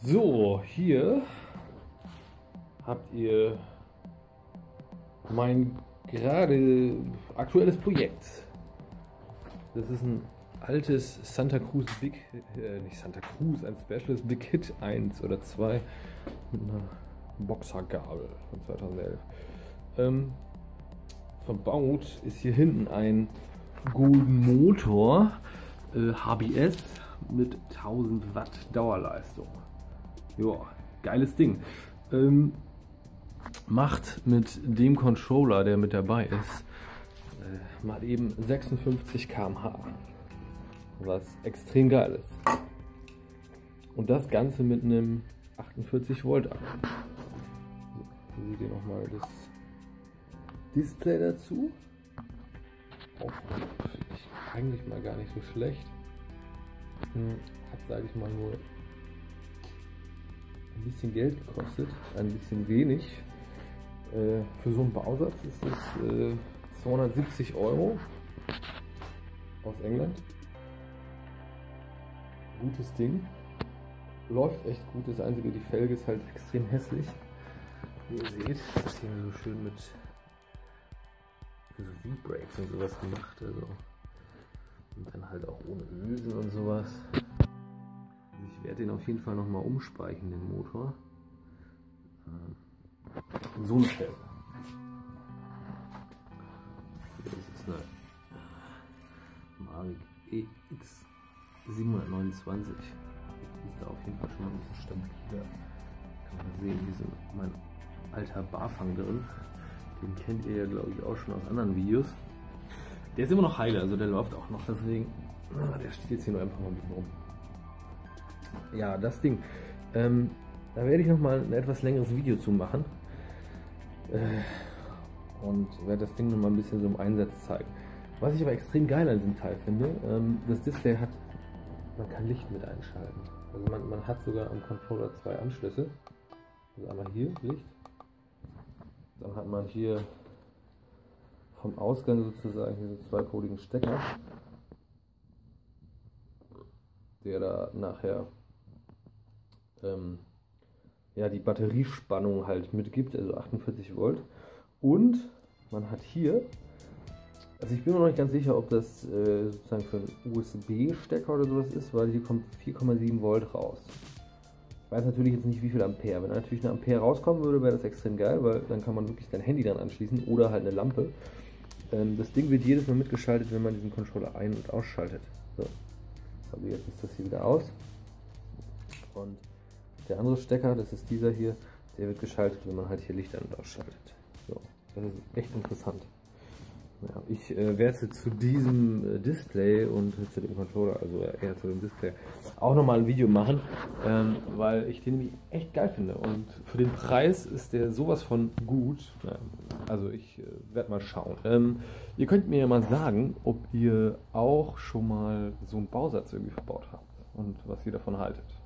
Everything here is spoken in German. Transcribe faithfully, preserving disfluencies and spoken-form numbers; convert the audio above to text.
So, hier habt ihr mein gerade aktuelles Projekt. Das ist ein altes Santa Cruz Big, äh, nicht Santa Cruz, ein Specialist Big Hit eins oder zwei mit einer Boxergabel von zweitausendelf. Ähm, verbaut ist hier hinten ein Golden Motor äh, H B S mit tausend Watt Dauerleistung. Ja, geiles Ding. Ähm, macht mit dem Controller, der mit dabei ist, äh, mal eben sechsundfünfzig Kilometer pro Stunde. Was extrem geil ist. Und das Ganze mit einem achtundvierzig Volt Akku. So, hier seht ihr nochmal das Display dazu. Auch eigentlich mal gar nicht so schlecht. Hat, sage ich mal, nur ein bisschen Geld gekostet, ein bisschen wenig. Äh, für so einen Bausatz ist es äh, zweihundertsiebzig Euro aus England. Gutes Ding. Läuft echt gut. Das einzige, die Felge ist halt extrem hässlich. Wie ihr seht, das ist hier so schön mit so V-Brakes und sowas gemacht. Also. Und dann halt auch ohne Ösen und sowas. Ich werde den auf jeden Fall nochmal umspeichen, den Motor. So eine Felge. Das ist eine Mavic E X siebenhundertneunundzwanzig. Die ist da auf jeden Fall schon mal ein bisschen stabiler. Kann man sehen, hier ist mein alter Barfang drin. Den kennt ihr ja, glaube ich, auch schon aus anderen Videos. Der ist immer noch heile, also der läuft auch noch, deswegen, der steht jetzt hier nur einfach mal ein bisschen rum. Ja, das Ding, ähm, da werde ich noch mal ein etwas längeres Video zu machen äh, und werde das Ding noch mal ein bisschen so im Einsatz zeigen. Was ich aber extrem geil an diesem Teil finde, ähm, das Display hat, man kann Licht mit einschalten. Also man, man hat sogar am Controller zwei Anschlüsse. Also einmal hier Licht, dann hat man hier vom Ausgang sozusagen hier so zweipoligen Stecker, der da nachher ähm, ja, die Batteriespannung halt mitgibt, also achtundvierzig Volt. Und man hat hier, also ich bin mir noch nicht ganz sicher, ob das äh, sozusagen für einen U S B-Stecker oder sowas ist, weil hier kommt vier Komma sieben Volt raus. Ich weiß natürlich jetzt nicht, wie viel Ampere. Wenn da natürlich eine Ampere rauskommen würde, wäre das extrem geil, weil dann kann man wirklich dein Handy dran anschließen oder halt eine Lampe. Das Ding wird jedes Mal mitgeschaltet, wenn man diesen Controller ein- und ausschaltet. So. Also jetzt ist das hier wieder aus. Und der andere Stecker, das ist dieser hier, der wird geschaltet, wenn man halt hier Licht an- und ausschaltet. So. Das ist echt interessant. Ja, ich äh, werde zu diesem äh, Display und zu dem Controller, also eher zu dem Display, auch nochmal ein Video machen, ähm, weil ich den nämlich echt geil finde. Und für den Preis ist der sowas von gut. Ja, also ich äh, werde mal schauen. Ähm, ihr könnt mir ja mal sagen, ob ihr auch schon mal so einen Bausatz irgendwie verbaut habt und was ihr davon haltet.